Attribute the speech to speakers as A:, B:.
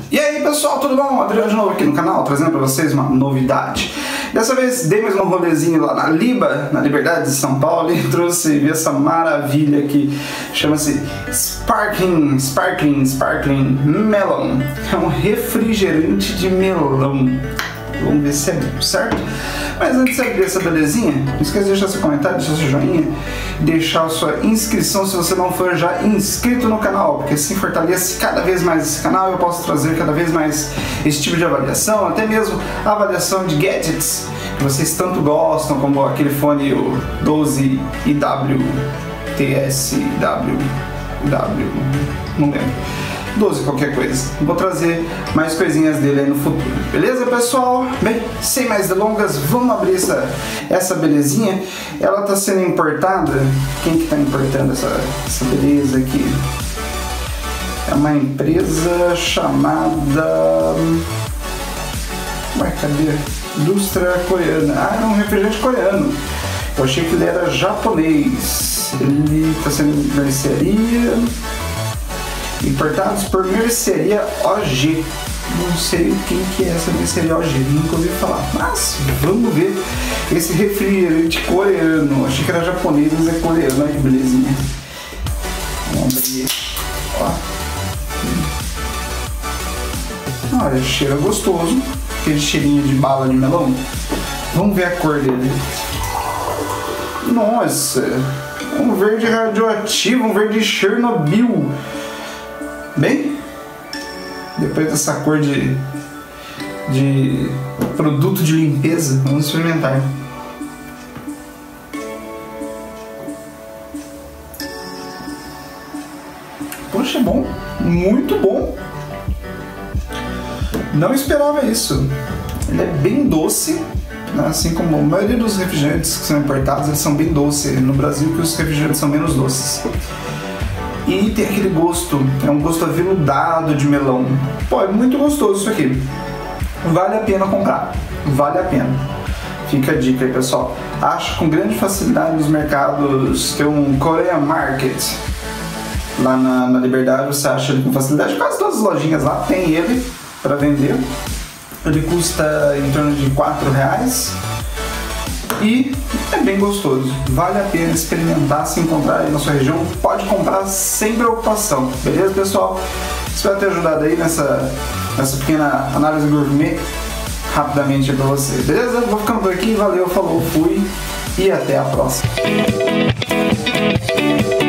A: E aí pessoal, tudo bom? Adriano de novo aqui no canal, trazendo para vocês uma novidade. Dessa vez dei mais um rolezinho lá na Liba, na Liberdade de São Paulo, e trouxe essa maravilha que chama-se Sparkling Melon. É um refrigerante de melão. Vamos ver se é bom, certo? Mas antes de abrir essa belezinha, não esqueça de deixar seu comentário, deixar seu joinha, deixar a sua inscrição se você não for já inscrito no canal, porque assim fortalece cada vez mais esse canal e eu posso trazer cada vez mais esse tipo de avaliação, até mesmo a avaliação de gadgets que vocês tanto gostam, como aquele fone o 12IW, não lembro. 12 qualquer coisa. Vou trazer mais coisinhas dele aí no futuro. Beleza, pessoal? Bem, sem mais delongas, vamos abrir essa belezinha. Ela está sendo importada. Quem que está importando essa beleza aqui? É uma empresa chamada... Ué, cadê? Indústria coreana. Ah, é um refrigerante coreano. Eu achei que ele era japonês. Ele está sendo mercearia... Importados por mercearia OG. Não sei quem que é essa mercearia OG, nunca ouvi falar. Mas vamos ver esse refrigerante coreano. Achei que era japonês, mas é coreano. Olha que belezinha. Vamos abrir. Ó. Olha, cheiro gostoso. Aquele cheirinho de bala de melão. Vamos ver a cor dele. Nossa, um verde radioativo, um verde Chernobyl. Bem, depois dessa cor de produto de limpeza, vamos experimentar. Poxa, é bom, muito bom. Não esperava isso. Ele é bem doce, né? Assim como a maioria dos refrigerantes que são importados, eles são bem doces. No Brasil, que os refrigerantes são menos doces. E tem aquele gosto, é um gosto aveludado de melão. Pô, é muito gostoso isso aqui. Vale a pena comprar, vale a pena. Fica a dica aí, pessoal. Acho com grande facilidade nos mercados. Tem um Korean Market lá na Liberdade, você acha ele com facilidade. Quase todas as lojinhas lá tem ele para vender. Ele custa em torno de R$4. E é bem gostoso, vale a pena experimentar, se encontrar aí na sua região, pode comprar sem preocupação, beleza pessoal? Espero ter ajudado aí nessa pequena análise gourmet rapidamente para você, beleza? Vou ficando por aqui, valeu, falou, fui e até a próxima.